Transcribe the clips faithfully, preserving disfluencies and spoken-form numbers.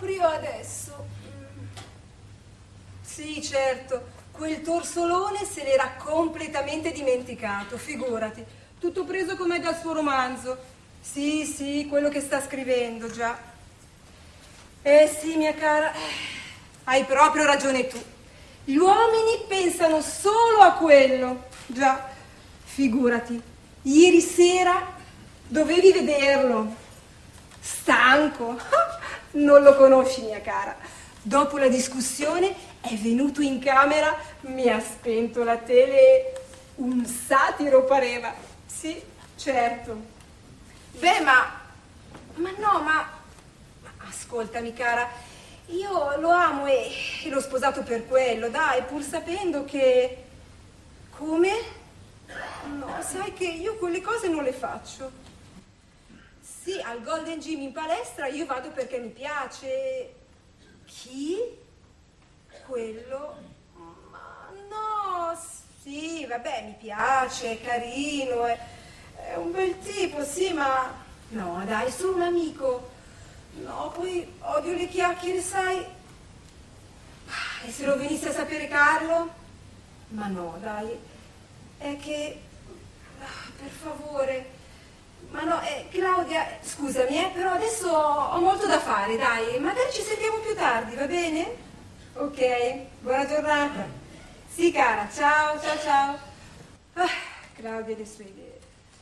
proprio adesso. Sì, certo, quel torsolone se l'era completamente dimenticato, figurati. Tutto preso com'è dal suo romanzo. Sì, sì, quello che sta scrivendo, già. Eh sì, mia cara, hai proprio ragione tu. Gli uomini pensano solo a quello. Già, figurati, ieri sera dovevi vederlo. Stanco. Non lo conosci, mia cara. Dopo la discussione è venuto in camera, mi ha spento la tele, un satiro pareva. Sì, certo. Beh, ma... Ma no, ma... ma ascoltami, cara, io lo amo e, e l'ho sposato per quello, dai, pur sapendo che... Come? No, sai che io quelle cose non le faccio. Sì, al Golden Gym in palestra io vado perché mi piace. Chi? Quello? Ma no, sì, vabbè, mi piace, è carino, è, è un bel tipo, sì, ma... No, dai, è solo un amico. No, poi odio le chiacchiere, sai? E se lo venisse a sapere Carlo? Ma no, dai, è che... Per favore... Ma no, eh, Claudia, scusami, eh, però adesso ho, ho molto da fare, dai, magari ci sentiamo più tardi, va bene? Ok, buona giornata. Sì, cara, ciao, ciao, ciao. Ah, Claudia e le sue idee.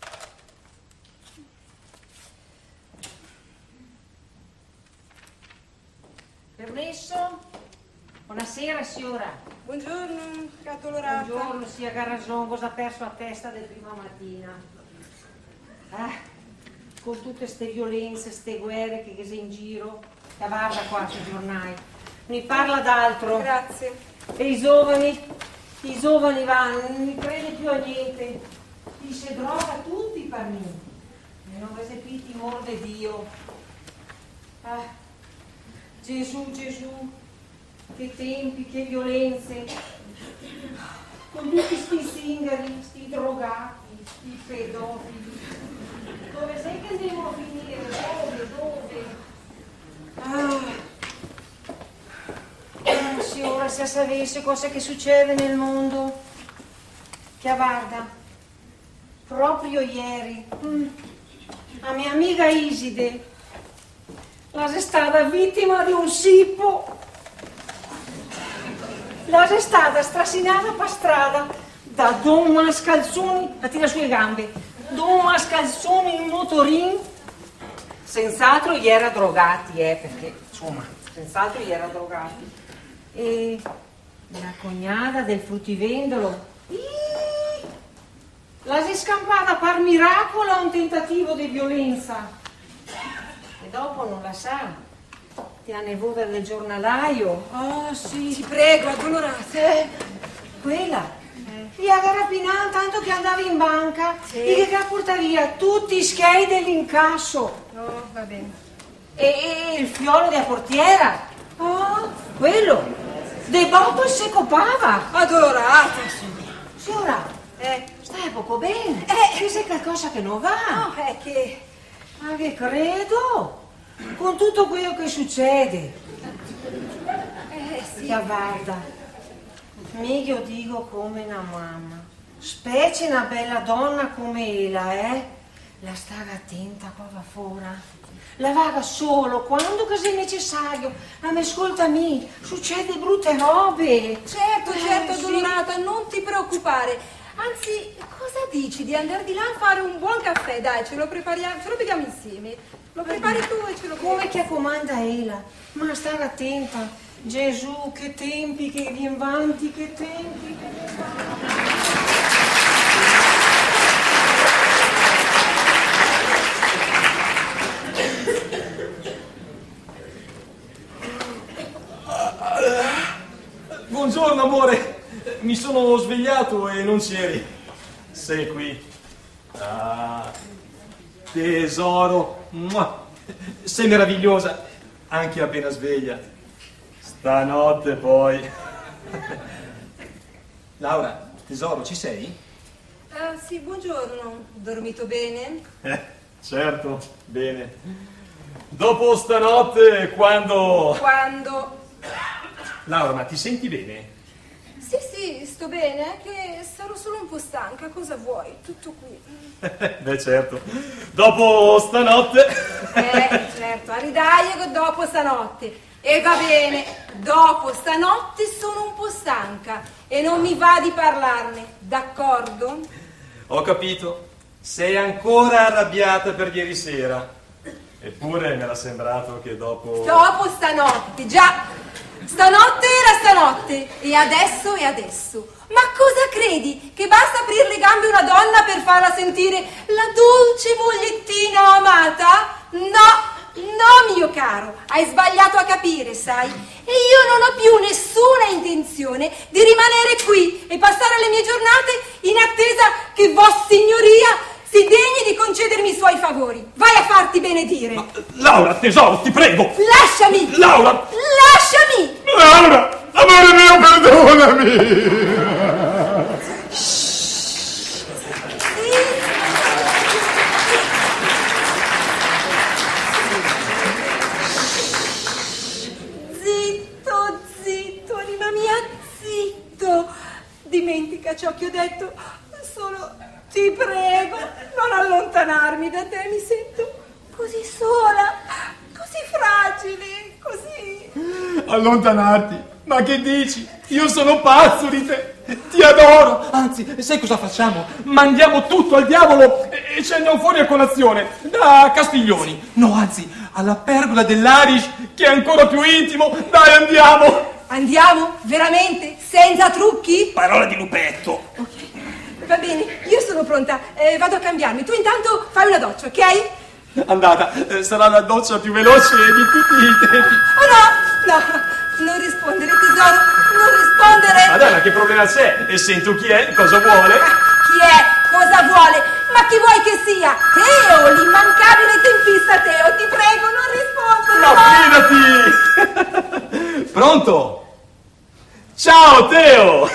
Permesso? Buonasera, signora. Buongiorno, Catolorata. Buongiorno, sia Garrason, cosa ha perso a testa del prima mattina? Ah, con tutte ste violenze, ste guerre che sei in giro, la guarda qua sui giornali, mi parla d'altro. Grazie. E i giovani, i giovani vanno, non mi crede più a niente, dice droga tutti per me, e non avete più timore di Dio. Ah, Gesù, Gesù, che tempi, che violenze, con tutti sti singari, sti drogati, sti pedofili. Dove sei che devono finire? Dove? Dove? Ah, ah signora, se sapesse cosa che succede nel mondo. Che guarda, proprio ieri, mm, la mia amica Iside, la è stata vittima di un sippo. La è stata strasinata per strada da Don Mascalzoni, la tira sulle gambe. Don Mascalzoni in motorino, senz'altro gli era drogati, eh, perché insomma, senz'altro gli era drogati. E la cognata del fruttivendolo, iii, la si è scampata per miracolo a un tentativo di violenza. E dopo non la sa, ti ha nevuta del giornalaio. Ah, oh, sì. Ti prego, addolorata. Eh, quella. Gli aveva rapinato tanto che andava in banca, sì. E che porta via tutti i schei dell'incasso. Oh, va bene. E, e il fiolo della portiera. Oh, quello. De botto se copava. Addolorata. Signora, eh. stai poco bene. Eh. Che c'è qualcosa che non va. No, è che... Ma che credo. Con tutto quello che succede. Eh, sì. Che guarda. Mica io dico come una mamma, specie una bella donna come ella, eh? La stava attenta qua va fuori, la vaga solo quando che sia necessario, ma mi ascoltami, succede brutte robe. Certo, certo, eh, addolorata, sì. Non ti preoccupare, anzi, cosa dici di andare di là a fare un buon caffè? Dai, ce lo prepariamo, ce lo beviamo insieme, lo prepari tu e ce lo beviamo. Come che comanda ella, ma stare attenta. Gesù, che tempi che viene avanti, che tempi che viene avanti. Buongiorno amore, mi sono svegliato e non c'eri. Sei qui. Ah, tesoro. Sei meravigliosa, anche appena sveglia. Stanotte poi. Laura, tesoro, ci sei? Ah, sì, buongiorno. Dormito bene? Eh, certo, bene. dopo stanotte, quando... Quando... Laura, ma ti senti bene? Sì, sì, sto bene, è che sarò solo un po' stanca, cosa vuoi? Tutto qui. Beh, certo. Dopo stanotte... Eh, certo, a ridaglio dopo stanotte. E va bene, dopo stanotte sono un po' stanca e non mi va di parlarne, d'accordo? Ho capito. Sei ancora arrabbiata per ieri sera. Eppure mi era sembrato che dopo... Dopo stanotte, già. Stanotte era stanotte e adesso è adesso. Ma cosa credi? Che basta aprire le gambe a una donna per farla sentire la dolce mogliettina amata? No! No, mio caro, hai sbagliato a capire, sai? E io non ho più nessuna intenzione di rimanere qui e passare le mie giornate in attesa che Vossignoria si degni di concedermi i suoi favori. Vai a farti benedire. Ma, Laura, tesoro, ti prego. Lasciami. Laura. Lasciami. Laura, amore mio, perdonami. Dimentica ciò che ho detto, solo ti prego, non allontanarmi da te, mi sento così sola, così fragile, così... Allontanarti? Ma che dici? Io sono pazzo di te, ti adoro. Anzi, sai cosa facciamo? Mandiamo tutto al diavolo e, e ci andiamo fuori a colazione, da Castiglioni. No, anzi, alla pergola dell'Arish, che è ancora più intimo. Dai, andiamo. Andiamo? Veramente? Senza trucchi? Parola di lupetto. Ok, va bene, io sono pronta, eh, vado a cambiarmi. Tu intanto fai una doccia, ok? Andata, eh, sarà la doccia più veloce di tutti i tempi. Oh no, no, non rispondere tesoro, non rispondere. Madonna, che problema c'è? E sento chi è, cosa vuole? Chi è? Cosa vuole? Ma chi vuoi che sia? Teo, l'immancabile tempista Teo, ti prego, non rispondere. Ma fidati! Pronto? Ciao Teo!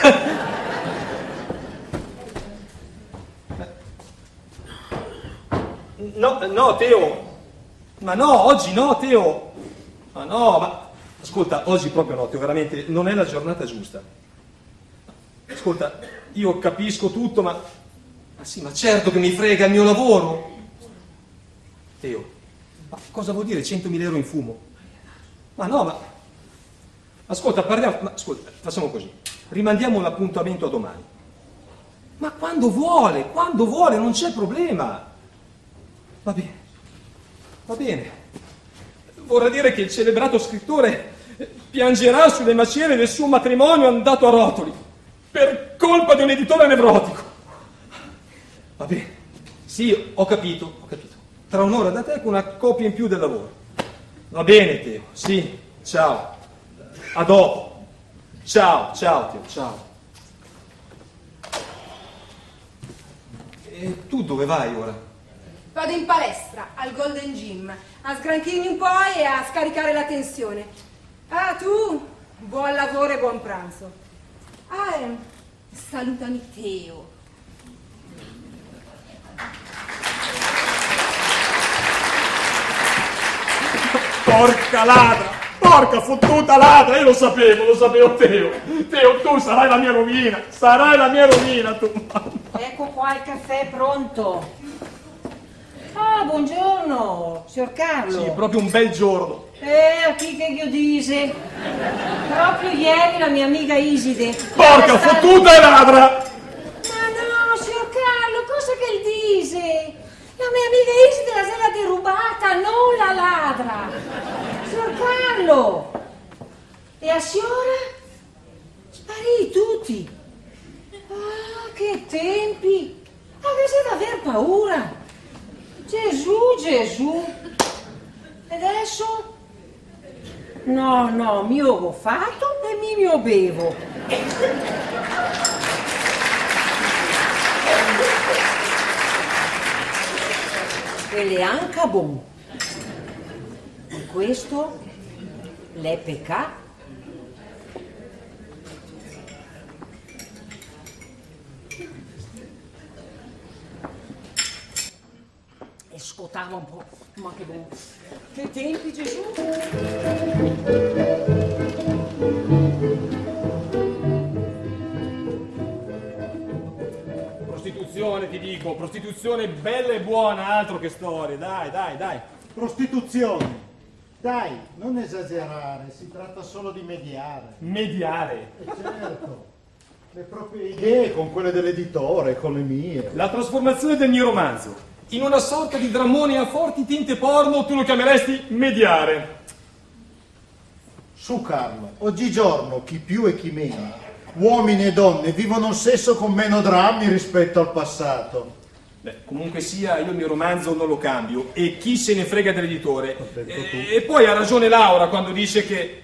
No, no Teo. Ma no, oggi no Teo. Ma no, ma... Ascolta, oggi proprio no Teo, veramente non è la giornata giusta. Ascolta, io capisco tutto, ma... Ma sì, ma certo che mi frega il mio lavoro. Teo, ma cosa vuol dire centomila euro in fumo? Ma no, ma... Ascolta, parliamo... Ma ascolta, facciamo così. Rimandiamo l'appuntamento a domani. Ma quando vuole, quando vuole, non c'è problema. Va bene, va bene. Vorrà dire che il celebrato scrittore piangerà sulle macerie del suo matrimonio andato a rotoli per colpa di un editore nevrotico. Va bene, sì, ho capito, ho capito. Tra un'ora da te con una copia in più del lavoro. Va bene, Teo, sì, ciao. A dopo. Ciao, ciao, Teo, ciao. E tu dove vai ora? Vado in palestra, al Golden Gym, a sgranchirmi un po' e a scaricare la tensione. Ah, tu, buon lavoro e buon pranzo. Ah, eh, salutami Teo. Porca ladra! Porca fottuta ladra! Io lo sapevo, lo sapevo Teo! Teo, tu sarai la mia rovina! Sarai la mia rovina, tu! Ecco qua il caffè pronto. Ah, buongiorno, signor Carlo. Sì, proprio un bel giorno. Eh, chi che io dise? Proprio ieri la mia amica Iside. Porca Stava- fottuta e ladra! Ma no, signor Carlo, cosa che dise? La mia amica Iside la se l'ha derubata, non la ladra. Signor Carlo. E a signora? Sparì tutti. Ah, che tempi. Avete da aver paura. Gesù, Gesù. E adesso? No, no, mi ho fatto e mi mio bevo. Quelle anche a buon. E questo l'E P K. E svuotava un po', ma che bello. Che tempi, Gesù! Prostituzione, ti dico, prostituzione bella e buona, altro che storie, dai, dai, dai. Prostituzione. Dai, non esagerare, si tratta solo di mediare. Mediare. E certo, le proprie idee con quelle dell'editore, con le mie. La trasformazione del mio romanzo in una sorta di drammone a forti tinte porno, tu lo chiameresti mediare. Su Carlo, oggigiorno chi più e chi meno, uomini e donne vivono il sesso con meno drammi rispetto al passato. Beh, comunque sia, io il mio romanzo non lo cambio e chi se ne frega dell'editore. E, e poi ha ragione Laura quando dice che...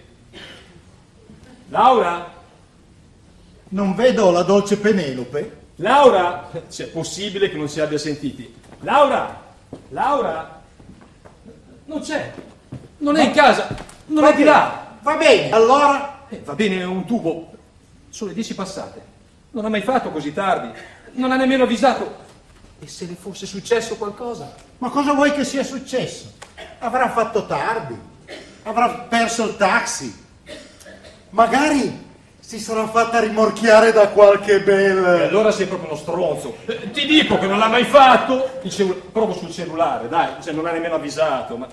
Laura? Non vedo la dolce Penelope? Laura? C'è possibile che non si abbia sentiti. Laura? Laura? Non c'è. Non è in casa. Non è di là. Va bene, allora... Eh, va bene, un tubo. Sono le dieci passate. Non ha mai fatto così tardi. Non ha nemmeno avvisato. E se le fosse successo qualcosa? Ma cosa vuoi che sia successo? Avrà fatto tardi. Avrà perso il taxi. Magari... si sarà fatta rimorchiare da qualche bel... E allora sei proprio uno stronzo. Eh, ti dico che non l'ha mai fatto. Il cellu- provo sul cellulare, dai, cioè non ha nemmeno avvisato. Ma...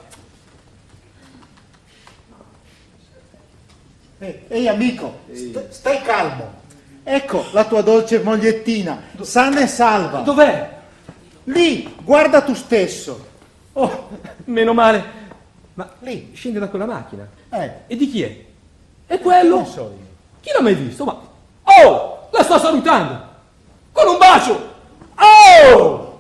Ehi, ehi amico, st- stai calmo. Ecco la tua dolce mogliettina, sana e salva. Dov'è? Lì, guarda tu stesso. Oh, meno male. Ma Lì. scende da quella macchina. Eh, E di chi è? È quello? non so io. Chi l'ha mai visto? Ma... Oh! La sto salutando! Con un bacio! Oh!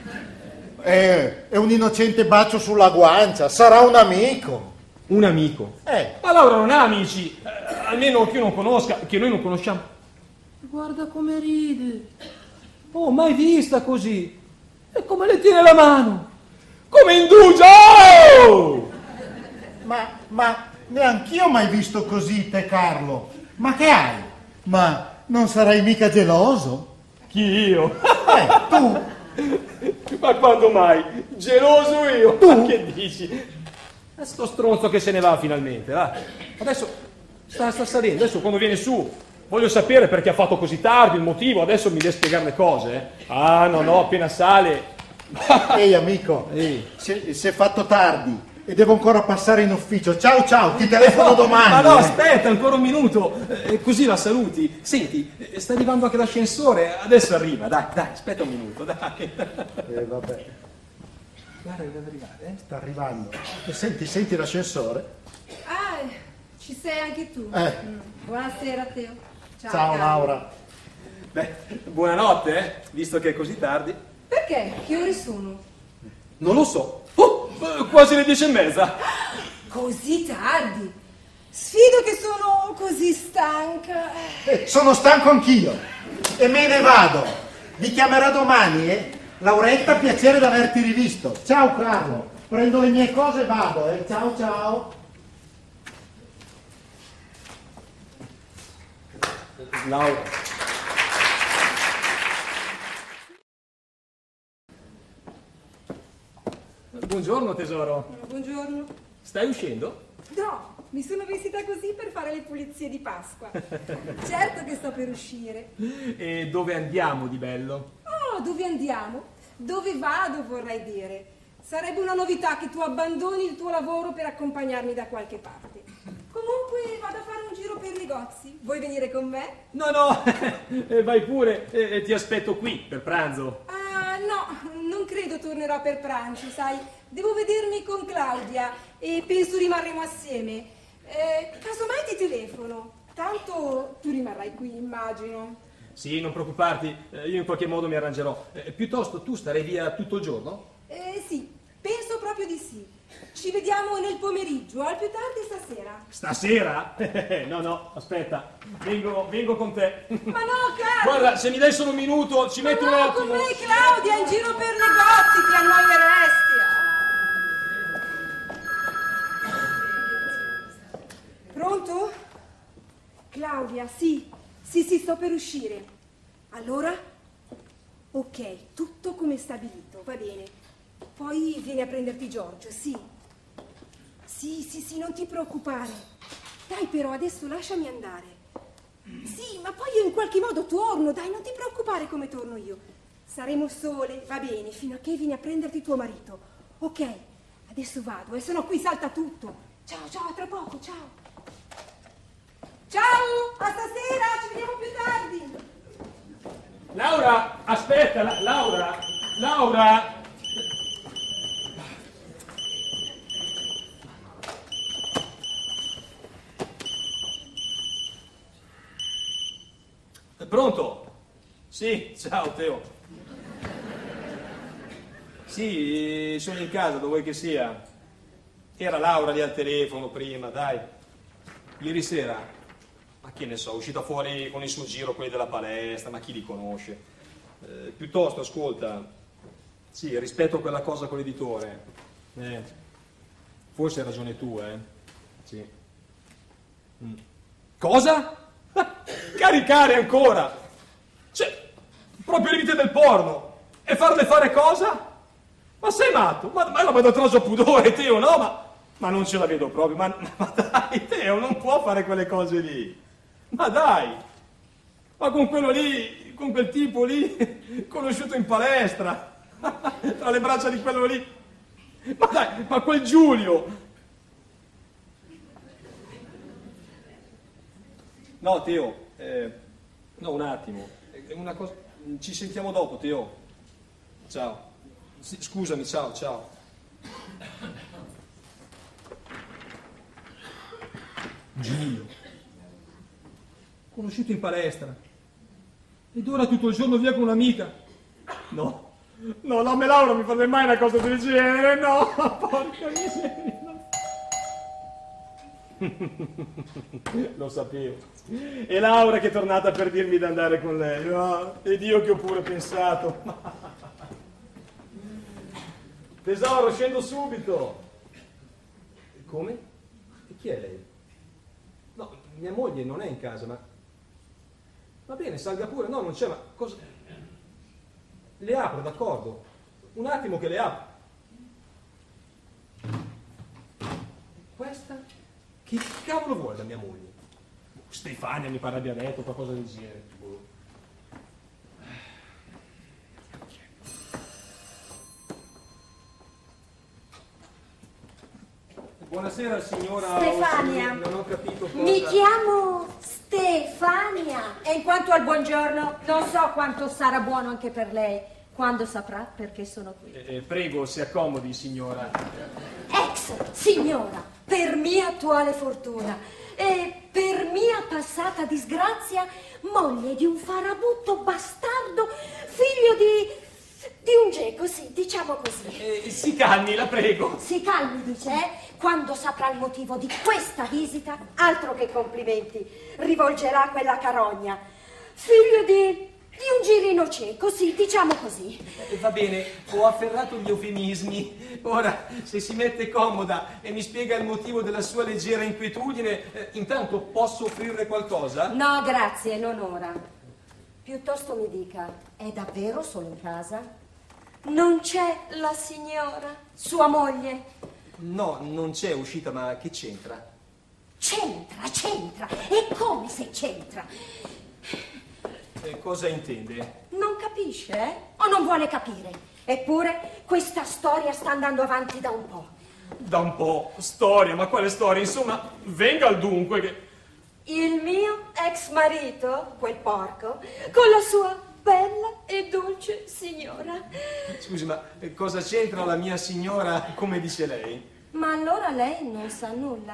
Eh, è un innocente bacio sulla guancia, sarà un amico. Un amico. Eh, Ma Laura non ha amici. Eh, almeno che io non conosca, che noi non conosciamo. Guarda come ride. Oh, mai vista così. E come le tiene la mano. Come indugia! Oh! ma, ma neanch'io ho mai visto così te, Carlo. Ma che hai? Ma non sarai mica geloso? Chi io? Eh, tu? Ma quando mai? Geloso io? Tu? Ma che dici? È sto stronzo che se ne va finalmente, va. Adesso sta, sta salendo, adesso quando viene su voglio sapere perché ha fatto così tardi, il motivo, adesso mi deve spiegare le cose. Eh. Ah, no, no, appena sale... Ehi amico, Ehi. si, si è fatto tardi e devo ancora passare in ufficio. Ciao ciao, ti telefono domani. Ma no, eh. aspetta, ancora un minuto, eh, così la saluti. Senti, eh, sta arrivando anche l'ascensore, adesso arriva, dai, dai, aspetta un minuto, dai. Eh, vabbè, Guarda che deve arrivare, eh. sta arrivando. E senti, senti l'ascensore? Ah, ci sei anche tu. Eh. Mm. Buonasera Teo. Ciao, Ciao Carlo. Laura. Beh, buonanotte, eh, visto che è così tardi. Perché? Che ore sono? Non lo so. Oh, eh, quasi le dieci e mezza. Così tardi? Sfido che sono così stanca. Eh, sono stanco anch'io e me ne vado. Vi chiamerò domani, eh? Lauretta, piacere di averti rivisto. Ciao Carlo, prendo le mie cose e vado, eh? Ciao ciao. Laura. Buongiorno tesoro. Buongiorno. Stai uscendo? No, mi sono vestita così per fare le pulizie di Pasqua. Certo che sto per uscire. E dove andiamo di bello? Oh, dove andiamo? Dove vado, vorrei dire. Sarebbe una novità che tu abbandoni il tuo lavoro per accompagnarmi da qualche parte. Comunque vado a fare un giro per i negozi. Vuoi venire con me? No, no, eh, vai pure, eh, eh, ti aspetto qui per pranzo. Ah, no, non credo tornerò per pranzo, sai. Devo vedermi con Claudia e penso rimarremo assieme. Eh, casomai ti telefono. Tanto tu rimarrai qui, immagino. Sì, non preoccuparti, eh, io in qualche modo mi arrangerò. Eh, piuttosto tu starei via tutto il giorno? Eh, sì, penso proprio di sì. Ci vediamo nel pomeriggio, al più tardi stasera. Stasera? No, no, aspetta, vengo, vengo con te. Ma no, Carlo! Guarda, se mi dai solo un minuto, ci Ma metto un no, attimo. con me Claudia, in giro per negozi, ti annoieresti. Pronto? Claudia, sì, sì, sì, sto per uscire. Allora? Ok, tutto come stabilito, va bene. poi vieni a prenderti Giorgio, sì. Sì, sì, sì, non ti preoccupare. Dai però, adesso lasciami andare. Sì, ma poi io in qualche modo torno, dai, non ti preoccupare come torno io. Saremo sole, va bene, fino a che vieni a prenderti tuo marito. Ok, adesso vado, e se no qui salta tutto. Ciao, ciao, a tra poco, ciao. Ciao, a stasera, ci vediamo più tardi. Laura, aspetta, la- Laura, Laura. Pronto? Sì, ciao Teo. Sì, sono in casa, dove vuoi che sia. Era Laura lì al telefono prima, dai. Ieri sera, ma che ne so, è uscita fuori con il suo giro quelli della palestra, ma chi li conosce? Eh, piuttosto, ascolta, sì, rispetto a quella cosa con l'editore, eh, forse hai ragione tu, eh. Sì. Mm. Cosa? Caricare ancora! Cioè, proprio limite del porno! E farle fare cosa? Ma sei matto? Ma, ma, ma da troso pudore, Teo, no? Ma, ma non ce la vedo proprio, ma, ma dai, Teo, non può fare quelle cose lì! Ma dai! Ma con quello lì, con quel tipo lì, conosciuto in palestra, tra le braccia di quello lì! Ma dai, ma quel Giulio! No, Teo, eh, no, un attimo, è una cosa, ci sentiamo dopo, Teo. Ciao. Sì, scusami, ciao, ciao. Giulio, conosciuto in palestra, ed ora tutto il giorno via con un'amica. No, no, la me Laura mi farebbe mai una cosa del genere, no, porca miseria. Lo sapevo. E Laura che è tornata per dirmi di andare con lei. Oh, ed io che ho pure pensato. Tesoro, scendo subito. Come? E chi è lei? No, mia moglie non è in casa, ma... Va bene, salga pure. No, non c'è, ma cosa... Le apro, d'accordo. Un attimo che le apro. Questa? Che cavolo vuole da mia moglie? Stefania mi pare abbia detto qualcosa del genere. Buonasera signora. Stefania. Non ho capito cosa. Mi chiamo Stefania. E in quanto al buongiorno, non so quanto sarà buono anche per lei, quando saprà perché sono qui. Eh, eh, prego, si accomodi signora. Ex signora, per mia attuale fortuna e per mia passata disgrazia, moglie di un farabutto bastardo, figlio di... di un geco, sì, diciamo così. Eh, si calmi, la prego. Si calmi, dice, eh? Quando saprà il motivo di questa visita, altro che complimenti, rivolgerà quella carogna. Figlio di... di un girino cieco, sì, diciamo così. Eh, va bene, ho afferrato gli eufemismi. Ora, se si mette comoda e mi spiega il motivo della sua leggera inquietudine, eh, intanto posso offrirle qualcosa? No, grazie, non ora. Piuttosto mi dica, è davvero solo in casa? Non c'è la signora, sua moglie? No, non c'è uscita, ma che c'entra? C'entra, c'entra, e come se c'entra? Eh, cosa intende? Non capisce, eh? O non vuole capire? Eppure questa storia sta andando avanti da un po'. Da un po', storia, ma quale storia? Insomma, venga al dunque che... Il mio ex marito, quel porco, con la sua bella e dolce signora. Scusi, ma cosa c'entra la mia signora, come dice lei? Ma allora lei non sa nulla.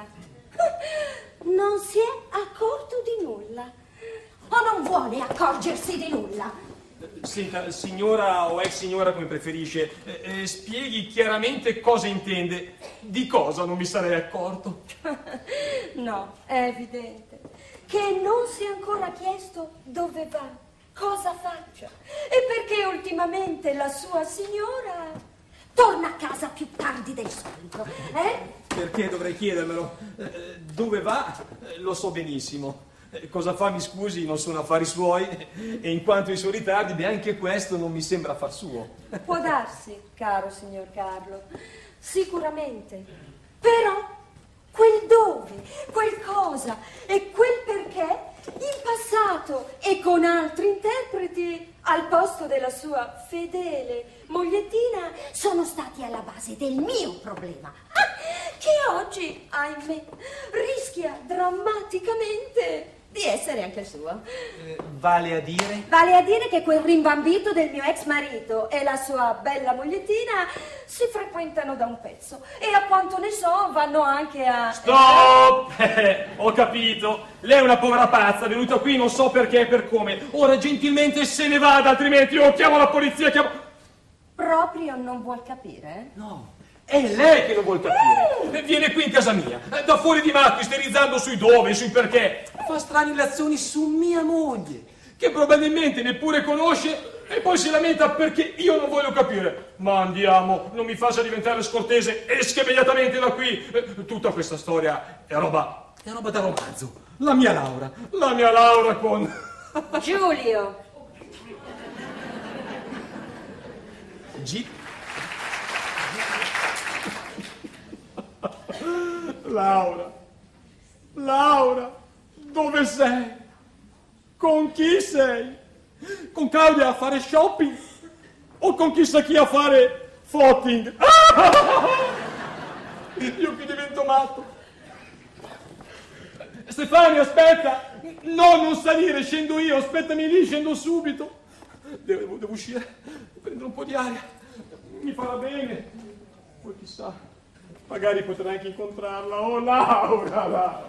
Non si è accorto di nulla. O non vuole accorgersi di nulla. Senta, signora o ex signora come preferisce, eh, eh, spieghi chiaramente cosa intende. Di cosa non mi sarei accorto? No, è evidente che non si è ancora chiesto dove va, cosa faccia e perché ultimamente la sua signora torna a casa più tardi del solito, eh? Perché dovrei chiedermelo? Eh, dove va? Eh, lo so benissimo. Eh, cosa fa, mi scusi, non sono affari suoi, e in quanto ai suoi ritardi, beh, anche questo non mi sembra affar suo. Può darsi, caro signor Carlo, sicuramente. Però quel dove, quel cosa e quel perché in passato e con altri interpreti al posto della sua fedele mogliettina sono stati alla base del mio problema, che oggi, ahimè, rischia drammaticamente di essere anche il suo. Eh, vale a dire? Vale a dire che quel rimbambito del mio ex marito e la sua bella mogliettina si frequentano da un pezzo e a quanto ne so vanno anche a... Stop! Eh, ho capito. Lei è una povera pazza, venuta qui non so perché e per come. Ora gentilmente se ne vada, altrimenti io chiamo la polizia, chiamo... Proprio non vuol capire, eh? No, è lei che non vuol capire. Viene qui in casa mia, da fuori di matto, isterizzando sui dove, sui perché. Fa strane relazioni su mia moglie, che probabilmente neppure conosce, e poi si lamenta perché io non voglio capire. Ma andiamo, non mi faccia diventare scortese, esca immediatamente da qui. Tutta questa storia è roba, è roba da romanzo. La mia Laura, la mia Laura con... Giulio! G... Laura, Laura, dove sei? Con chi sei? Con Claudia a fare shopping? O con chissà chi a fare footing? Io qui divento matto. Stefania, aspetta! No, non salire, scendo io, aspettami lì, scendo subito. Devo, devo uscire, prendere un po' di aria, mi farà bene. Poi chissà, magari potrai anche incontrarla. Oh, Laura, Laura.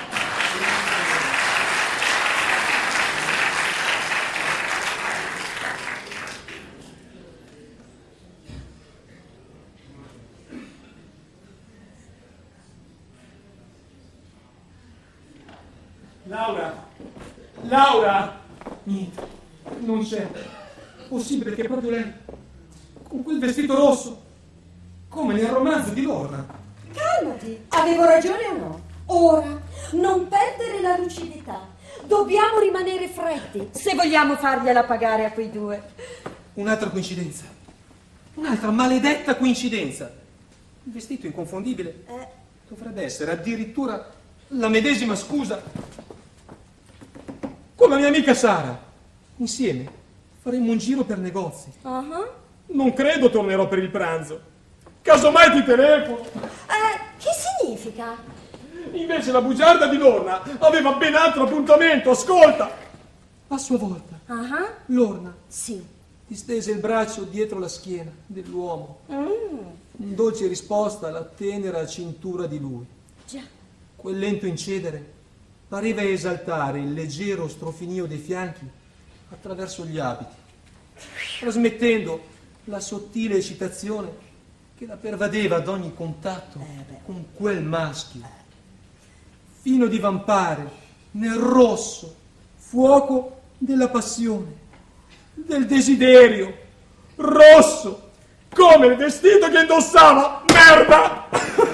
Laura, Laura, niente, non c'è. Possibile che proprio lei, con quel vestito rosso, come nel romanzo di Lorna. Calmati, avevo ragione o no? Ora, non perdere la lucidità. Dobbiamo rimanere freddi se vogliamo fargliela pagare a quei due. Un'altra coincidenza, un'altra maledetta coincidenza. Il vestito inconfondibile Eh. dovrebbe essere addirittura la medesima scusa con la mia amica Sara. Insieme faremo un giro per negozi. Uh-huh. Non credo tornerò per il pranzo. Casomai ti telefono. Eh, che significa? Invece la bugiarda di Lorna aveva ben altro appuntamento. Ascolta. A sua volta, Uh-huh. Lorna Sì. distese il braccio dietro la schiena dell'uomo. Mm. In dolce risposta alla tenera cintura di lui. Già. Quel lento incedere pareva esaltare il leggero strofinio dei fianchi attraverso gli abiti, trasmettendo la sottile eccitazione che la pervadeva ad ogni contatto con quel maschio, fino a divampare nel rosso fuoco della passione, del desiderio, rosso come il vestito che indossava. Merda!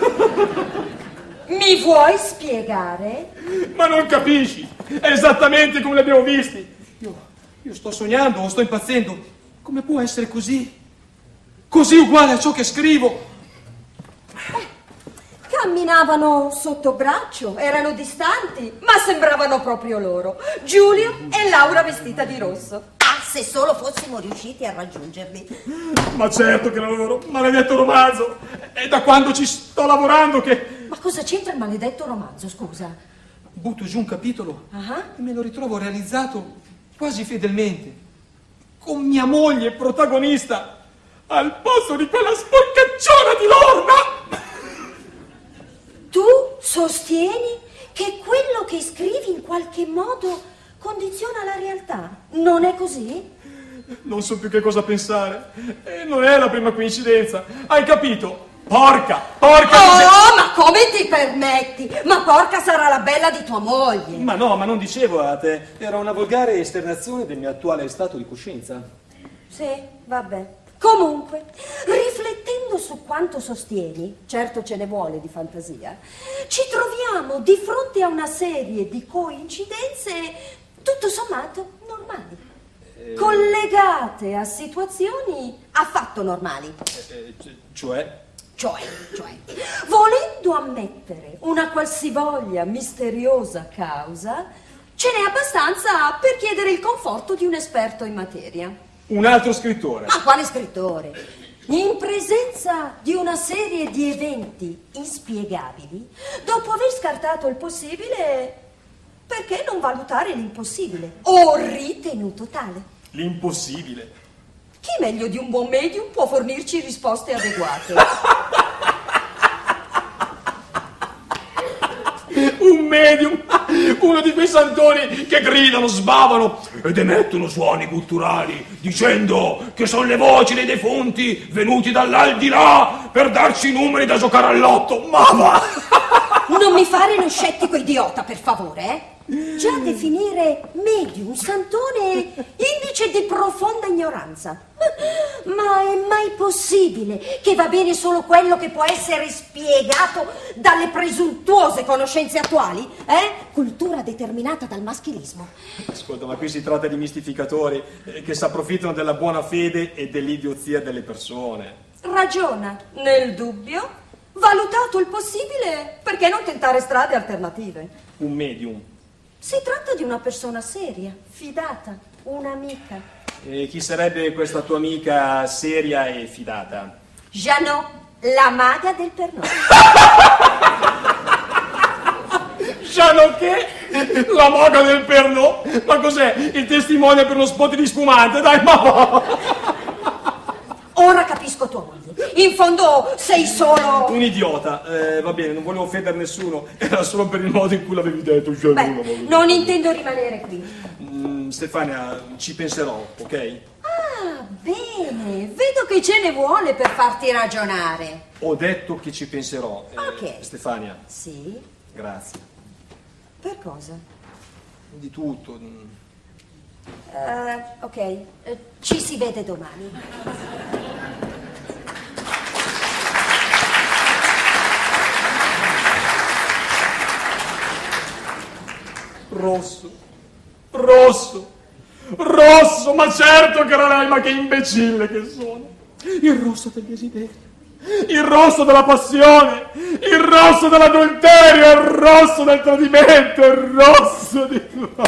Mi vuoi spiegare? Ma non capisci? È esattamente come li abbiamo visti. Io, io sto sognando o sto impazzendo. Come può essere così? Così uguale a ciò che scrivo. Camminavano sotto braccio, erano distanti, ma sembravano proprio loro. Giulio e Laura vestita di rosso. Ah, se solo fossimo riusciti a raggiungerli. Ma certo che lavoro, maledetto romanzo. È da quando ci sto lavorando che... Ma cosa c'entra il maledetto romanzo, scusa? Butto giù un capitolo Uh-huh. e me lo ritrovo realizzato quasi fedelmente, con mia moglie protagonista, al posto di quella sporcacciona di Lorna. Tu sostieni che quello che scrivi in qualche modo condiziona la realtà? Non è così? Non so più che cosa pensare. E non è la prima coincidenza. Hai capito? Porca, porca... Oh, ma come ti permetti? Ma porca sarà la bella di tua moglie. Ma no, ma non dicevo a te. Era una volgare esternazione del mio attuale stato di coscienza. Sì, vabbè. Comunque, riflettendo riflettendo su quanto sostieni, certo ce ne vuole di fantasia, ci troviamo di fronte a una serie di coincidenze tutto sommato normali, eh... collegate a situazioni affatto normali. Eh, cioè? Cioè, cioè, volendo ammettere una qualsivoglia misteriosa causa, ce n'è abbastanza per chiedere il conforto di un esperto in materia. Un altro scrittore. Ma quale scrittore? In presenza di una serie di eventi inspiegabili, dopo aver scartato il possibile, perché non valutare l'impossibile o ritenuto tale? L'impossibile. Chi meglio di un buon medium può fornirci risposte adeguate? Un medium, uno di quei santoni che gridano, sbavano ed emettono suoni gutturali dicendo che sono le voci dei defunti venuti dall'aldilà per darci numeri da giocare al lotto. Ma va! Non mi fare lo scettico idiota, per favore, eh? Già definire medium, santone, indice di profonda ignoranza. Ma è mai possibile che va bene solo quello che può essere spiegato dalle presuntuose conoscenze attuali? Eh? Cultura determinata dal maschilismo. Ascolta, ma qui si tratta di mistificatori eh, che si approfittano della buona fede e dell'idiozia delle persone. Ragiona, nel dubbio, valutato il possibile, perché non tentare strade alternative? Un medium. Si tratta di una persona seria, fidata, un'amica. E chi sarebbe questa tua amica seria e fidata? Jeannot, la maga del Pernod. Jeannot che? La maga del Pernod? Ma cos'è? Il testimone per uno spot di spumante? Dai, ma va! Ora capisco tua moglie. In fondo sei solo... Un idiota. Eh, va bene, non volevo offendere nessuno. Era solo per il modo in cui l'avevi detto. Cioè, Beh, non, non intendo rimanere qui. Mm, Stefania, ci penserò, ok? Ah, bene. Vedo che ce ne vuole per farti ragionare. Ho detto che ci penserò. Eh, Ok. Stefania. Sì? Grazie. Per cosa? Di tutto. Uh, ok, uh, ci si vede domani. Rosso, rosso, rosso, ma certo che era lei, ma che imbecille che sono. Il rosso del desiderio, il rosso della passione, il rosso dell'adulterio, il rosso del tradimento, il rosso di...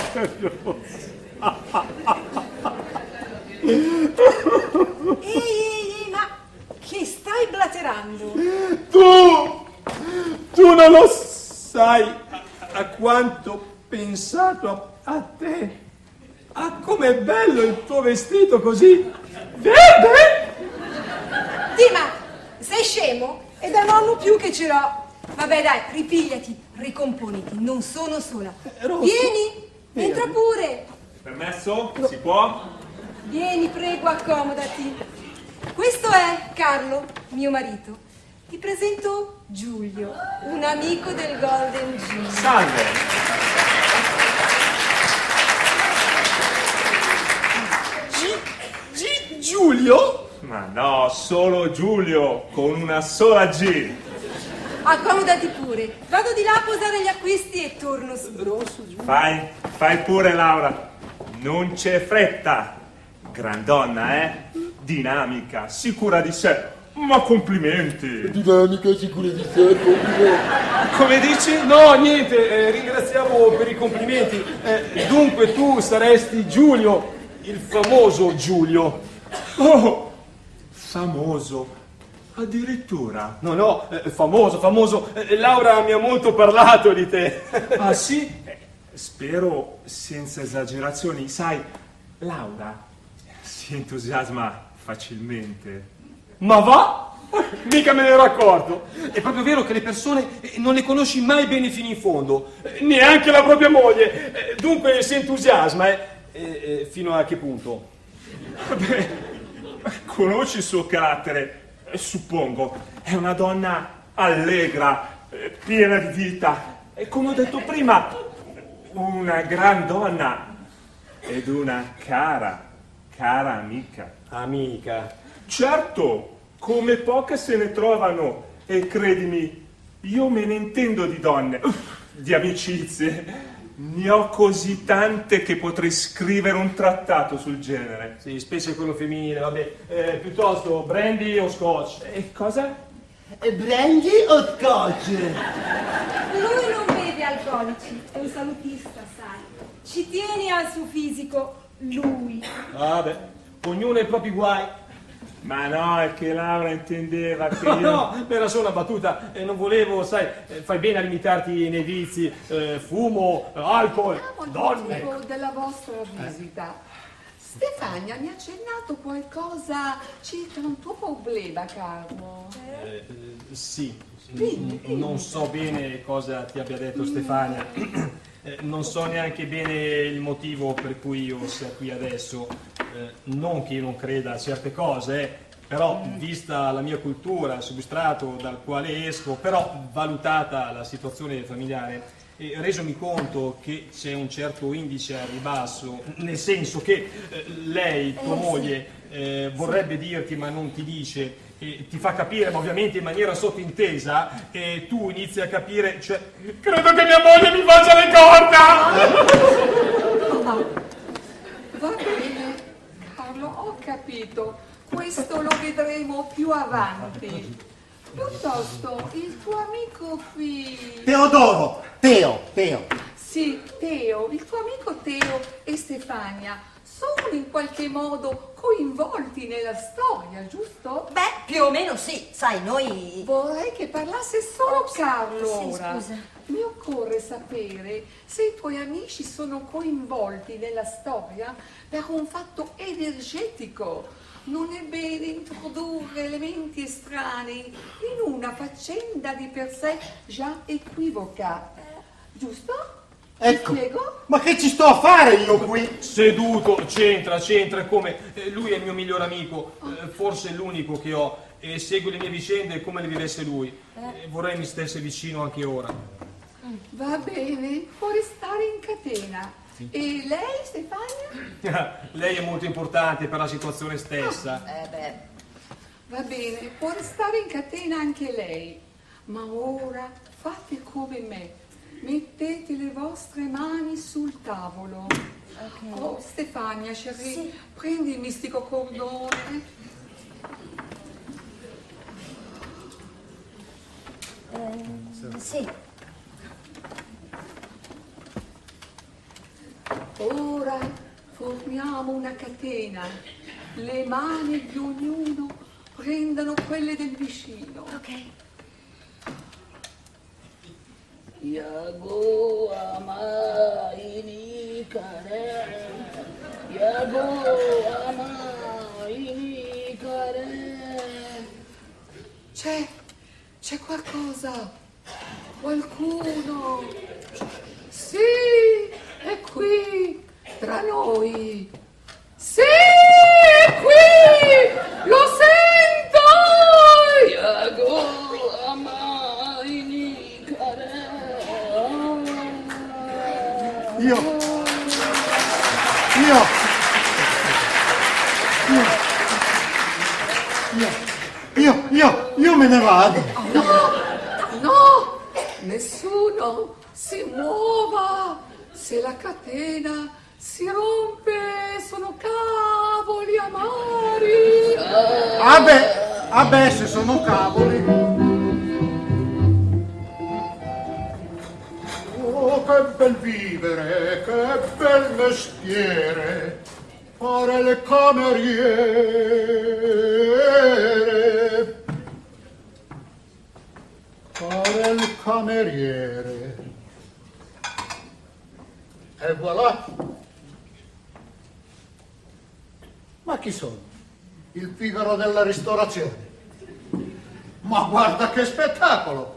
Ehi, ehi, ma che stai blaterando? Tu, tu non lo sai a, a quanto ho pensato a, a te. Ah, com'è bello il tuo vestito così verde! Dima, sei scemo? È da nonno più che ce l'ho. Vabbè dai, ripigliati, ricomponiti, non sono sola. Rosso. Vieni, entra pure. Permesso? Si può? Vieni, prego, accomodati. Questo è Carlo, mio marito. Ti presento Giulio, un amico del Golden Giulio. Salve! Gi- Gi- Giulio? Ma no, solo Giulio, con una sola G. Accomodati pure. Vado di là a posare gli acquisti e torno su. Fai, fai pure, Laura. Non c'è fretta. Grandonna, eh? Dinamica, sicura di sé. Ma complimenti. Dinamica, sicura di sé, complimenti. Come dici? No, niente, eh, ringraziamo per i complimenti. Eh, dunque tu saresti Giulio, il famoso Giulio. Oh, famoso. Addirittura. No, no, eh, famoso, famoso. Eh, Laura mi ha molto parlato di te. Ah, sì? Eh, spero senza esagerazioni. Sai, Laura si entusiasma facilmente. Ma va? Mica me ne ero accorto. È proprio vero che le persone eh, non le conosci mai bene fino in fondo. Eh, neanche la propria moglie. Eh, dunque si entusiasma, eh. Eh, eh, fino a che punto? Vabbè, conosci il suo carattere, eh, suppongo. È una donna allegra, eh, piena di vita. E come ho detto prima, una gran donna ed una cara, cara amica. Amica. Certo, come poche se ne trovano. E credimi, io me ne intendo di donne, di amicizie. Ne ho così tante che potrei scrivere un trattato sul genere. Sì, specie quello femminile, vabbè. Eh, piuttosto, brandy o scotch? E cosa? Brandy o scotch? Lui non beve alcolici, è un salutista, sai. Ci tiene al suo fisico, lui. Vabbè, ognuno ha i propri guai. Ma no, è che Laura intendeva che No, io... no, era solo una battuta, eh, non volevo, sai, eh, fai bene a limitarti nei vizi, eh, fumo, eh, alcol, Vediamo il donne. motivo della vostra visita. Stefania mi ha accennato qualcosa circa un tuo problema, Carlo. Eh, eh, sì, Dimmi, dimmi. non so bene cosa ti abbia detto Stefania, eh, non so neanche bene il motivo per cui io sia qui adesso, eh, non che io non creda a certe cose, eh, però vista la mia cultura, il substrato dal quale esco, però valutata la situazione familiare, e resomi conto che c'è un certo indice al ribasso, nel senso che eh, lei, tua Eh, sì. moglie, eh, vorrebbe dirti ma non ti dice, e ti fa capire, ma ovviamente in maniera sottintesa, e tu inizi a capire, cioè, credo che mia moglie mi faccia le corna! Va bene, Carlo, ho capito. Questo lo vedremo più avanti. Piuttosto, il tuo amico qui... Teodoro, Teo, Teo. Sì, Teo, il tuo amico Teo e Stefania sono in qualche modo coinvolti nella storia, giusto? Beh, più o meno sì, sai, noi... Vorrei che parlasse solo Carlo sì, ora. scusa. Mi occorre sapere se i tuoi amici sono coinvolti nella storia per un fatto energetico. Non è bene introdurre elementi estranei in una faccenda di per sé già equivoca. Giusto? Ecco, Mi spiego? ma che ci sto a fare io qui? Seduto, c'entra, c'entra, come? Eh, lui è il mio migliore amico, eh, forse è l'unico che ho, e segue le mie vicende come le vivesse lui. Eh, vorrei mi stesse vicino anche ora. Va bene, può restare in catena. E lei, Stefania? Lei è molto importante per la situazione stessa. Eh beh, Va bene, può restare in catena anche lei. Ma ora fate come me. Mettete le vostre mani sul tavolo. Oh, Stefania, chérie, Sì. prendi il mistico cordone. Eh, sì. Ora formiamo una catena. Le mani di ognuno prendano quelle del vicino. Ok. Yago ama ini kare, Yago ama ini kare. C'è, c'è qualcosa, qualcuno. Sì, è qui, tra noi. Sì, è qui, lo sento. Yago ama ini kare. Io, io, io, io, io, io me ne vado. No, no, nessuno si muova. Se la catena si rompe, sono cavoli amari. Ah beh, ah beh, se sono cavoli. Oh, che bel vivere, che bel mestiere, fare le cameriere, fare il cameriere. E voilà. Ma chi sono? Il Figaro della ristorazione. Ma guarda che spettacolo!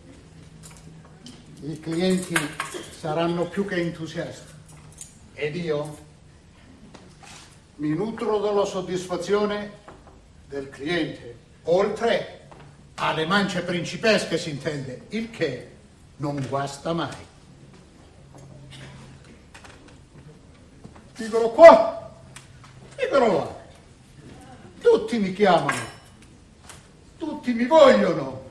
I clienti saranno più che entusiasti. Ed io mi nutro della soddisfazione del cliente, oltre alle mance principesche si intende, il che non guasta mai. Figaro qua, Figaro là. Tutti mi chiamano tutti mi vogliono.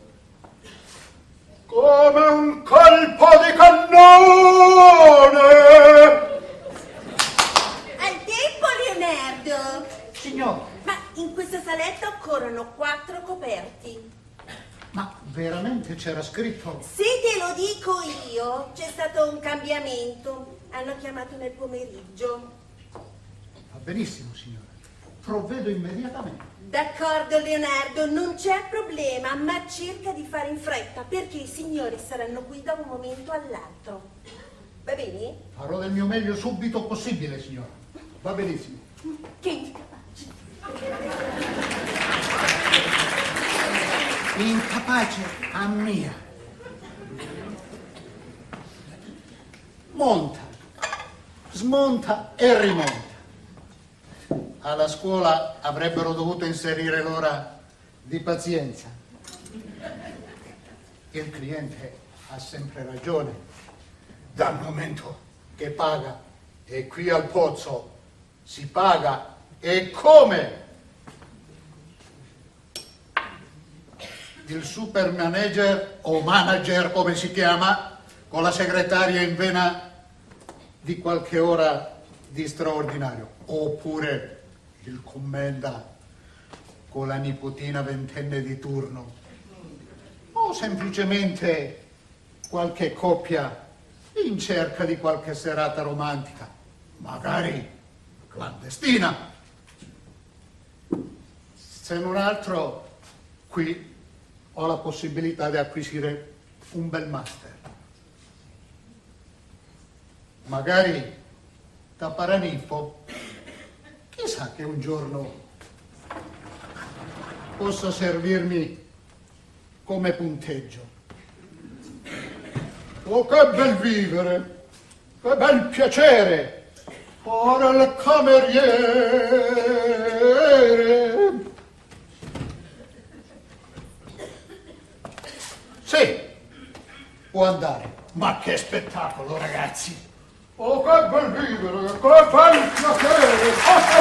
Come un colpo di cannone! Al tempo, Leonardo! Signor. Ma in questa saletta occorrono quattro coperti. Ma veramente c'era scritto? Se te lo dico io, c'è stato un cambiamento. Hanno chiamato nel pomeriggio. Va benissimo, signora. Provvedo immediatamente. D'accordo, Leonardo, non c'è problema, ma cerca di fare in fretta, perché i signori saranno qui da un momento all'altro. Va bene? Farò del mio meglio subito possibile, signora. Va benissimo. Che incapace. Incapace a mia. Monta, smonta e rimonta. Alla scuola avrebbero dovuto inserire l'ora di pazienza. Il cliente ha sempre ragione. Dal momento che paga, e qui al pozzo si paga, e come? Il super manager o manager, come si chiama, con la segretaria in vena di qualche ora di straordinario, oppure il commenda con la nipotina ventenne di turno, o semplicemente qualche coppia in cerca di qualche serata romantica, magari clandestina. Se non altro, qui ho la possibilità di acquisire un bel master. Magari da paraninfo, chissà che un giorno possa servirmi come punteggio. Oh, che bel vivere, che bel piacere, ora il cameriere. Sì, può andare. Ma che spettacolo, ragazzi! Oh, che bel vivere, che bel piacere!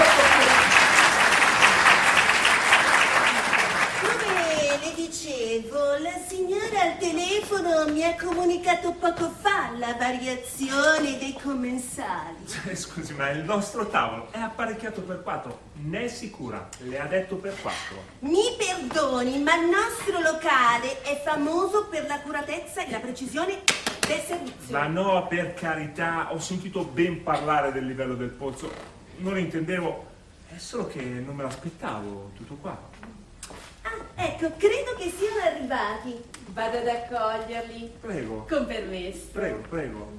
Come le dicevo, la signora al telefono mi ha comunicato poco fa la variazione dei commensali. Scusi, ma il nostro tavolo è apparecchiato per quattro, ne è sicura? Le ha detto per quattro. Mi perdoni, ma il nostro locale è famoso per l'accuratezza e la precisione del servizio. Ma no, per carità, ho sentito ben parlare del livello del pozzo. Non intendevo, è solo che non me l'aspettavo, tutto qua. Ah, ecco, credo che siano arrivati. Vado ad accoglierli. Prego. Con permesso. Prego, prego.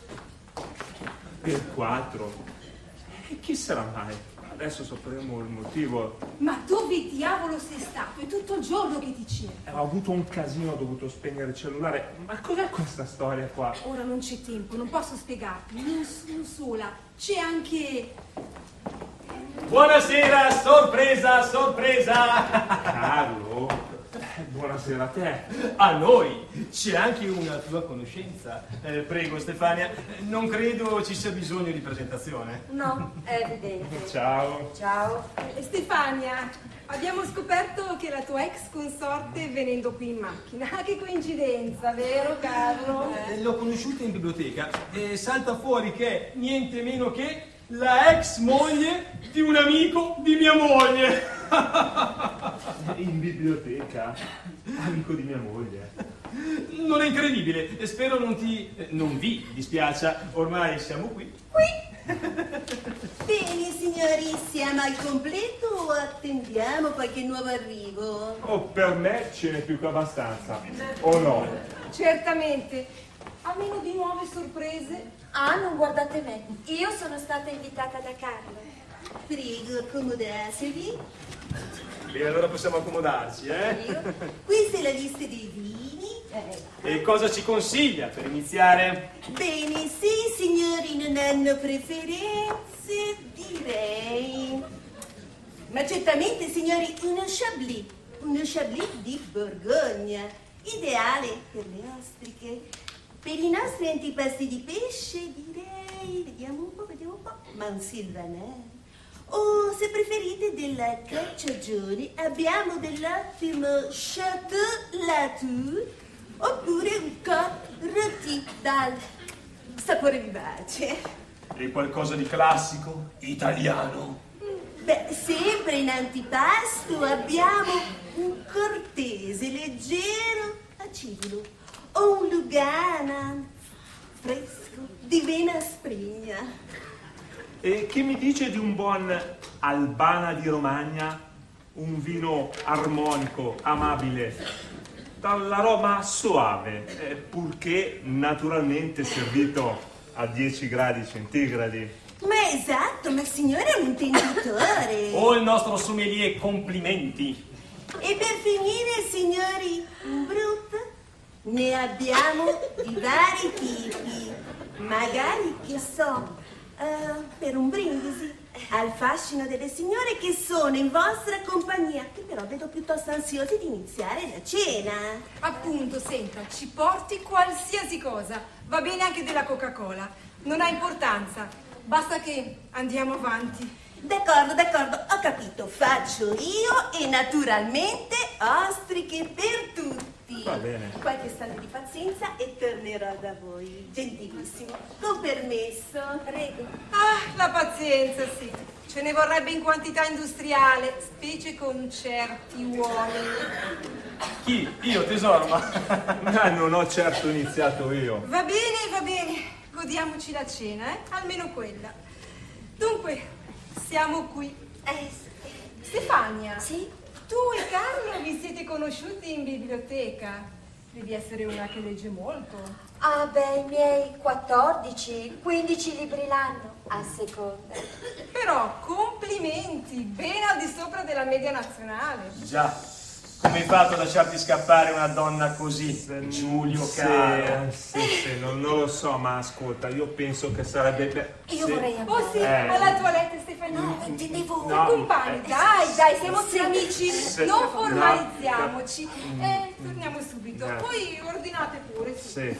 Per quattro. E chi sarà mai? Adesso sapremo il motivo. Ma dove diavolo sei stato? È tutto il giorno che ti cerco. Eh, ho avuto un casino, ho dovuto spegnere il cellulare. Ma cos'è questa storia qua? Ora non c'è tempo, non posso spiegarti. Non sono sola. C'è anche... Buonasera, sorpresa, sorpresa! Carlo, buonasera a te. A noi, c'è anche una tua conoscenza. Eh, prego Stefania, non credo ci sia bisogno di presentazione. No, è evidente. Ciao. Ciao. Eh, Stefania, abbiamo scoperto che la tua ex consorte è venendo qui in macchina. Che coincidenza, vero Carlo? Eh, l'ho conosciuta in biblioteca e salta fuori che è niente meno che la ex moglie di un amico di mia moglie. In biblioteca? Amico di mia moglie. Non è incredibile, spero non ti... Eh, non vi dispiaccia, ormai siamo qui. Qui? Bene, signori, siamo al completo o attendiamo qualche nuovo arrivo? Oh, per me ce n'è più che abbastanza. O no? Certamente. A meno di nuove sorprese. Ah, non guardate me. Io sono stata invitata da Carlo. Prego, accomodatevi. Bene, allora possiamo accomodarci, eh? Questa è la lista dei vini. E cosa ci consiglia per iniziare? Bene, se i signori non hanno preferenze, direi... Ma certamente, signori, uno Chablis. Uno Chablis di Borgogna. Ideale per le ostriche. Per i nostri antipasti di pesce, direi... Vediamo un po', vediamo un po'. Ma un Sylvaner. O se preferite della Cacciagione abbiamo dell'ottimo Chateau Latour oppure un Coq Rôti dal sapore vivace. E qualcosa di classico, italiano? Beh, sempre in antipasto abbiamo un cortese leggero acidulo o un Lugana fresco di vena sprigna. E che mi dice di un buon Albana di Romagna? Un vino armonico, amabile, dall'aroma soave, eh, purché naturalmente servito a dieci gradi centigradi. Ma esatto, ma signore è un intenditore. Oh, il nostro sommelier, complimenti. E per finire, signori, un brut, ne abbiamo di vari tipi. Magari, che so, uh, per un brindisi, al fascino delle signore che sono in vostra compagnia, che però vedo piuttosto ansiosi di iniziare la cena. Appunto, senta, ci porti qualsiasi cosa. Va bene anche della Coca-Cola. Non ha importanza. Basta che andiamo avanti. D'accordo, d'accordo, ho capito. Faccio io e naturalmente ostriche per tutti. Va bene. Qualche istante di pazienza e tornerò da voi. Gentilissimo. Con permesso. Prego. Ah, la pazienza, sì. Ce ne vorrebbe in quantità industriale, specie con certi uomini. Chi? Io, tesoro, ma... Ma non ho certo iniziato io. Va bene, va bene. Godiamoci la cena, eh? Almeno quella. Dunque, siamo qui. Eh, Stefania. sì? Tu e Carlo vi siete conosciuti in biblioteca. Devi essere una che legge molto. Ah, beh, i miei quattordici, quindici libri l'anno, a seconda. Però, complimenti, ben al di sopra della media nazionale. Già. Come hai fatto a lasciarti scappare una donna così, Giulio Sì, caro? sì, sì, non, non lo so, ma ascolta, io penso che sarebbe... be- Io sì. vorrei andare. Oh sì, Eh. alla toilette, Stefania. No, intendevo... No, Compagni, eh, dai, dai, siamo tutti sì, amici, sì, non no, formalizziamoci. mm, Eh, torniamo subito. eh. Poi ordinate pure, sì. Sì.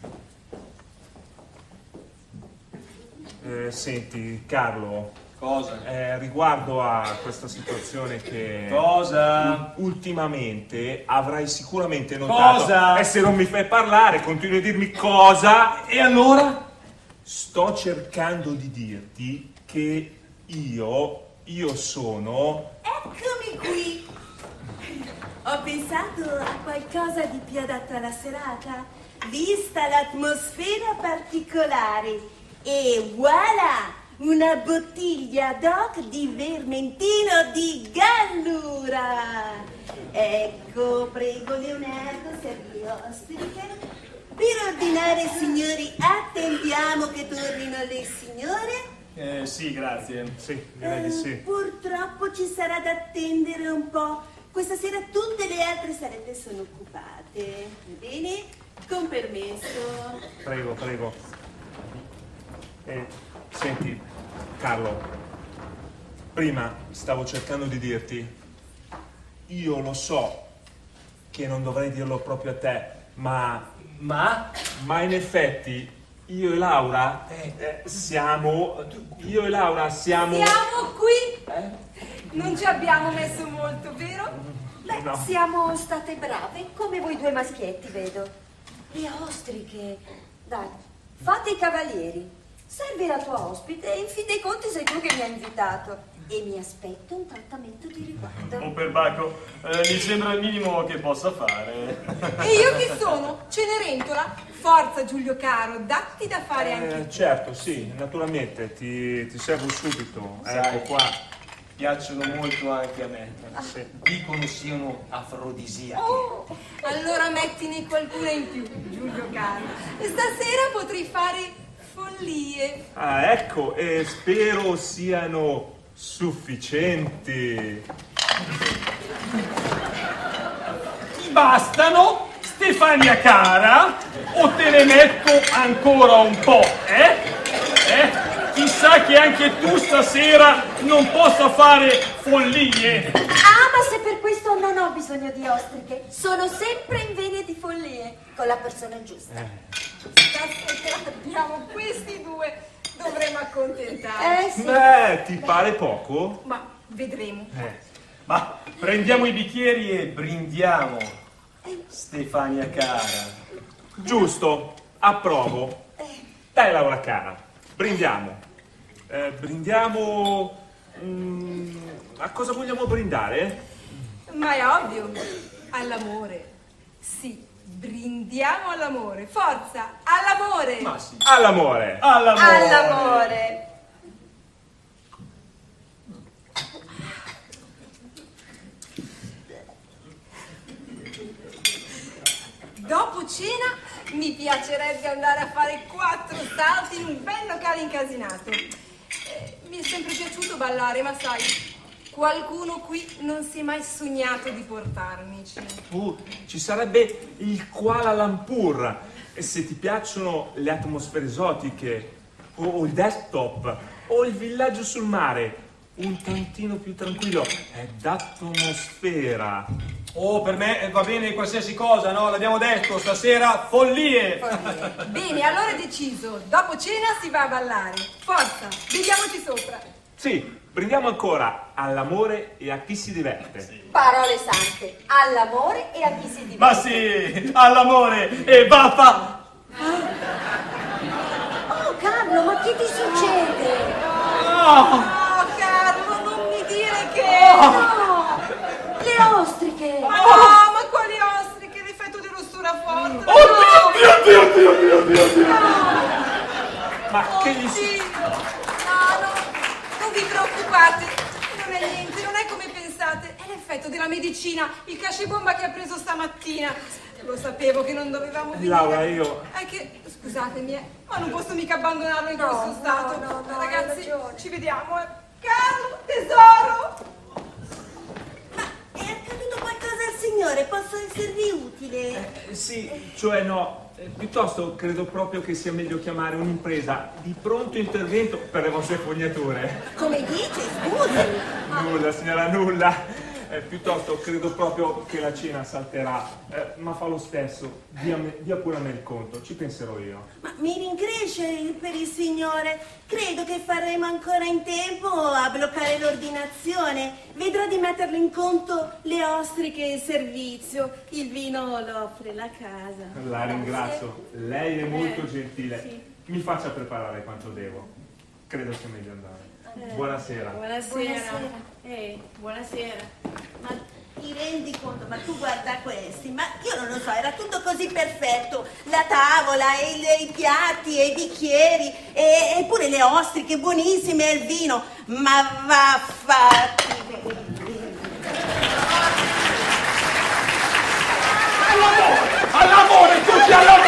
Eh, senti, Carlo, Cosa? eh, riguardo a questa situazione che... Cosa? Ultimamente avrai sicuramente notato... Cosa? E se non mi fai parlare, continui a dirmi cosa... E allora? Sto cercando di dirti che io, io sono... Eccomi qui. Ho pensato a qualcosa di più adatto alla serata, vista l'atmosfera particolare. E voilà! Una bottiglia ad hoc di vermentino di Gallura. Ecco, prego Leonardo, servi ostriche. Per ordinare, signori, attendiamo che tornino le signore. Eh, sì, grazie. Sì, direi di sì. Eh, purtroppo ci sarà da attendere un po'. Questa sera tutte le altre salette sono occupate. Va bene? Con permesso. Prego, prego. Eh, senti, Carlo, prima stavo cercando di dirti, io lo so che non dovrei dirlo proprio a te, ma... Ma? Ma in effetti, io e Laura eh, siamo... Io e Laura siamo... Siamo qui! Non ci abbiamo messo molto, vero? Beh, No. siamo state brave, come voi due maschietti, vedo. Le ostriche. Dai, fate i cavalieri. Servi la tua ospite e in fin dei conti sei tu che mi hai invitato. E mi aspetto un trattamento di riguardo. Oh, perbacco, eh, mi sembra il minimo che possa fare. E io chi sono? Cenerentola? Forza, Giulio caro, datti da fare anche Eh, certo, sì, naturalmente, ti, ti servo subito. Sai. Ecco qua. Piacciono molto anche a me. Sì. Dicono siano afrodisiache. Oh, allora mettine qualcuna in più, Giulio caro. Stasera potrei fare follie. Ah, ecco, e spero siano sufficienti. Ti bastano, Stefania cara, o te ne metto ancora un po', eh? Eh? Chissà che anche tu stasera non possa fare follie. Ah, ma se per questo non ho bisogno di ostriche, sono sempre in vena di follie, con la persona giusta. Stasera abbiamo questi due, dovremo accontentarci. Eh sì. Beh, ti pare poco? Ma vedremo. Eh, ma prendiamo i bicchieri e brindiamo, Stefania cara. Giusto, approvo. Dai Laura cara, brindiamo. Eh, brindiamo... mm, a cosa vogliamo brindare? Ma è ovvio, all'amore. Sì, brindiamo all'amore. Forza, all'amore. Ma sì. All'amore. All'amore. All'amore. Dopo cena mi piacerebbe andare a fare quattro salti in un bel locale incasinato. Eh, mi è sempre piaciuto ballare, ma sai, qualcuno qui non si è mai sognato di portarmici. Uh, ci sarebbe il Kuala Lumpur. E se ti piacciono le atmosfere esotiche, o, o il desktop, o il villaggio sul mare, un tantino più tranquillo, è d'atmosfera. Oh, per me va bene qualsiasi cosa, no? L'abbiamo detto, stasera follie! Follie. Bene, allora è deciso. Dopo cena si va a ballare. Forza, vediamoci sopra. Sì, brindiamo ancora all'amore e a chi si diverte. Parole sante, all'amore e a chi si diverte. Ma sì, all'amore e vaffa! Oh Carlo, ma che ti succede? Oh. Oh, Carlo, non mi dire che... No! Le ostriche! Ma no, ma quali ostriche? L'effetto dell'ostura forte. Oddio, oddio, oddio, oddio, oddio, oddio! Ma che gli Oddio. No, no, non vi preoccupate. Non è niente, non è come pensate. È l'effetto della medicina, il cacebomba che ha preso stamattina. Lo sapevo che non dovevamo venire. Laura, io... È che, scusatemi, eh, ma non posso mica abbandonarlo in questo No, stato. no, no, no, Ragazzi, hai ragione. ci vediamo, eh. Carlo, tesoro! È accaduto qualcosa al signore? Posso esservi utile? Eh, sì, cioè no, eh, piuttosto credo proprio che sia meglio chiamare un'impresa di pronto intervento per le vostre fognature. Come dice, scusi. Nulla, signora, nulla. Eh, piuttosto credo proprio che la cena salterà, eh, ma fa lo stesso, dia, me, dia pure a me il conto, ci penserò io. Ma mi rincresce per il signore. Credo che faremo ancora in tempo a bloccare l'ordinazione. Vedrò di metterle in conto le ostriche e il servizio. Il vino lo offre la casa. La ringrazio, lei è molto Eh, gentile. sì. Mi faccia preparare quanto devo. Credo sia meglio andare. Eh, Buonasera. Buonasera. Buonasera. Eh, buonasera. Ma ti rendi conto? Ma tu guarda questi, ma io non lo so, era tutto così perfetto. La tavola, e i, i piatti, e i bicchieri, e, e pure le ostriche buonissime e il vino. Ma vaffatti. All'amore, all'amore, tutti all'amore!